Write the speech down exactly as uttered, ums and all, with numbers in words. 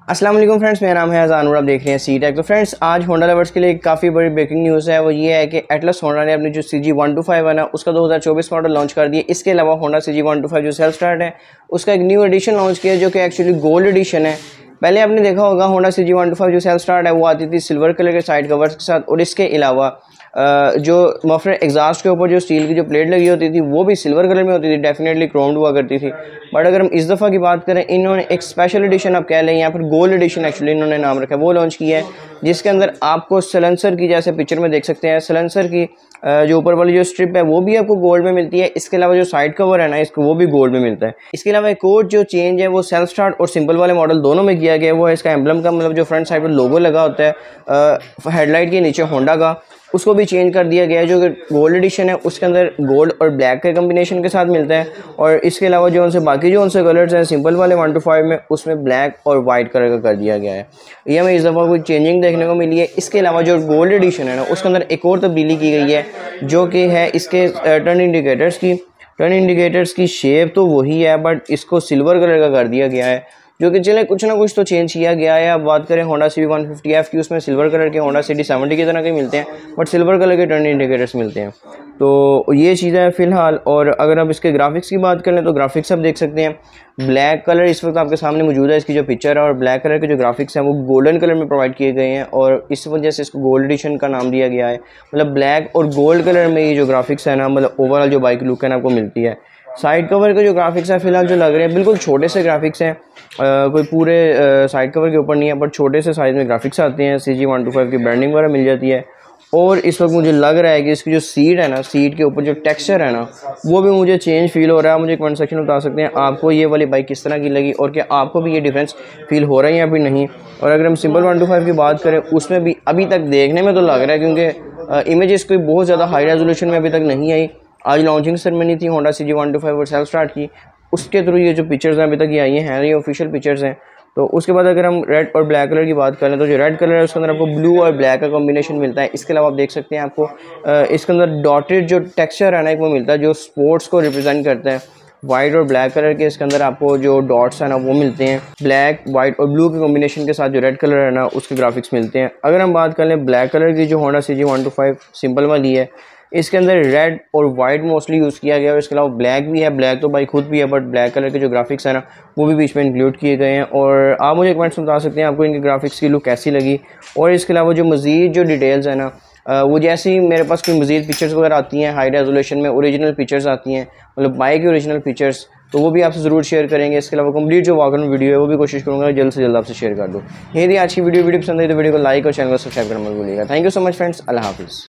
अस्सलाम वालेकुम फ्रेंड्स, मेरा नाम है अज़ान और आप देख रहे हैं सी टेक। तो फ्रेंड्स, आज होंडा लवर्स के लिए काफ़ी बड़ी ब्रेकिंग न्यूज़ है। वो ये है कि एटलस होंडा ने अपनी जो C G one two five है ना, उसका दो हज़ार चौबीस मॉडल लॉन्च कर दिया। इसके अलावा Honda C G one two five जो सेल्फ स्टार्ट है उसका एक न्यू एडिशन लॉन्च किया जो कि एक्चुअली गोल्ड एडिशन है। पहले आपने देखा होगा Honda C G one two five जो सेल्फ स्टार्ट है वो आती थी सिल्वर कलर के साइड कवर्स के साथ, और इसके अलावा जो मफलर एग्जॉस्ट के ऊपर जो स्टील की जो प्लेट लगी होती थी वो भी सिल्वर कलर में होती थी, डेफिनेटली क्रोम्ड हुआ करती थी। बट अगर हम इस दफ़ा की बात करें, इन्होंने एक स्पेशल एडिशन आप कह लें या फिर गोल्ड एडिशन एक्चुअली इन्होंने नाम रखा है, वो लॉन्च किया है, जिसके अंदर आपको सलेंसर की, जैसे पिक्चर में देख सकते हैं, सलेंसर की जो ऊपर वाली जो स्ट्रिप है वो भी आपको गोल्ड में मिलती है। इसके अलावा जो साइड कवर है ना, इसको वो भी गोल्ड में मिलता है। इसके अलावा एक और जो चेंज है वो सेल्फ स्टार्ट और सिंपल वाले मॉडल दोनों में किया गया है, वो है इसका एम्बलम का, मतलब जो फ्रंट साइड पर लोगो लगा होता है हेडलाइट के नीचे होंडा का, उसको भी चेंज कर दिया गया है। जो कि गोल्ड एडिशन है उसके अंदर गोल्ड और ब्लैक के कम्बिनेशन के साथ मिलता है, और इसके अलावा जो उनसे बाकी जो उनसे कलर्स हैं सिंपल वाले वन टू फाइव में, उसमें ब्लैक और वाइट कलर का कर दिया गया है। ये हमें इस दफ़ा कोई चेंजिंग देखने को मिली है। इसके अलावा जो गोल्ड एडिशन है ना, उसके अंदर एक और तब्दीली की गई है जो कि है इसके टर्न इंडिकेटर्स की। टर्न इंडिकेटर्स की शेप तो वही है, बट इसको सिल्वर कलर का कर दिया गया है, जो कि चले कुछ ना कुछ तो चेंज किया गया है। अब बात करें Honda C V one fifty F की, उसमें सिल्वर कलर के होंडा सी डी सेवेंटी की तरह के मिलते हैं, बट सिल्वर कलर के टर्न इंडिकेटर्स मिलते हैं। तो ये चीज़ें हैं फ़िलहाल। और अगर आप इसके ग्राफिक्स की बात करें तो ग्राफिक्स आप देख सकते हैं, ब्लैक कलर इस वक्त आपके सामने मौजूद है, इसकी जो पिक्चर है, और ब्लैक कलर के जो ग्राफिक्स हैं वो गोल्डन कलर में प्रोवाइड किए गए हैं, और इस वजह से इसको गोल्ड एडिशन का नाम दिया गया है। मतलब ब्लैक और गोल्ड कलर में ये जो ग्राफिक्स है ना, मतलब ओवरऑल जो बाइक लुक है ना आपको मिलती है। साइड कवर के जो ग्राफिक्स हैं फिलहाल जो लग रहे हैं बिल्कुल छोटे से ग्राफिक्स हैं, आ, कोई पूरे साइड कवर के ऊपर नहीं है, बट छोटे से साइज में ग्राफिक्स आते हैं। C G one two five की ब्रांडिंग वगैरह मिल जाती है। और इस वक्त मुझे लग रहा है कि इसकी जो सीट है ना, सीट के ऊपर जो टेक्सचर है ना, वो भी मुझे चेंज फील हो रहा है। मुझे कमेंट सेक्शन में बता सकते हैं आपको ये वाली बाइक किस तरह की लगी, और क्या आपको भी ये डिफरेंस फील हो रहा है या फिर नहीं। और अगर हम सिंपल वन टू फाइव की बात करें, उसमें भी अभी तक देखने में तो लग रहा है, क्योंकि इमेजेस कोई बहुत ज़्यादा हाई रेजोल्यूशन में अभी तक नहीं आई। आज लॉन्चिंग सेरेमनी थी Honda C G one two five और सेल्फ स्टार्ट की, उसके थ्रू ये जो पिक्चर्स हैं अभी तक ये आई हैं, ये ऑफिशियल पिक्चर्स हैं। तो उसके बाद अगर हम रेड और ब्लैक कलर की बात करें तो जो रेड कलर है उसके अंदर आपको ब्लू और ब्लैक का कॉम्बिनेशन मिलता है। इसके अलावा आप देख सकते हैं आपको इसके अंदर डॉटेड जो टेक्सचर है ना, एक वो मिलता है जो स्पोर्ट्स को रिप्रेजेंट करता है। वाइट और ब्लैक कलर के इसके अंदर आपको जो डॉट्स हैं ना वो मिलते हैं। ब्लैक, वाइट और ब्लू के कॉम्बिनेशन के साथ जो रेड कलर है ना उसके ग्राफिक्स मिलते हैं। अगर हम बात कर लें ब्लैक कलर की, जो Honda C G one two five simple वाली है, इसके अंदर रेड और वाइट मोस्टली यूज़ किया गया है। इसके अलावा ब्लैक भी है, ब्लैक तो बाइक खुद भी है, बट ब्लैक कलर के जो ग्राफिक्स है ना वो भी बीच में इंक्लूड किए गए हैं। और आप मुझे कमेंट्स में बता सकते हैं आपको इनके ग्राफिक्स की लुक कैसी लगी। और इसके अलावा जो मज़ीद जो डिटेल्स है ना, वो जैसे ही मेरे पास कोई मज़ीद पिक्चर्स वगैरह आती हैं हाई रेजोल्यूशन में, ओरिजिनल पिक्चर्स आती हैं, मतलब बाइक की ओरिजिनल पिक्चर्स, तो वो भी आपसे ज़रूर शेयर करेंगे। इसके अलावा कंप्लीट जो वॉक अराउंड वीडियो है वो भी कोशिश करूँगा जल्द से जल्द आपसे शेयर कर दूँ। ये थी आज की वीडियो। वीडियो पसंद आई तो वीडियो को लाइक और चैनल को सब्सक्राइब करना मत भूलिएगा। Thank you so much friends, अल्लाह हाफिज़।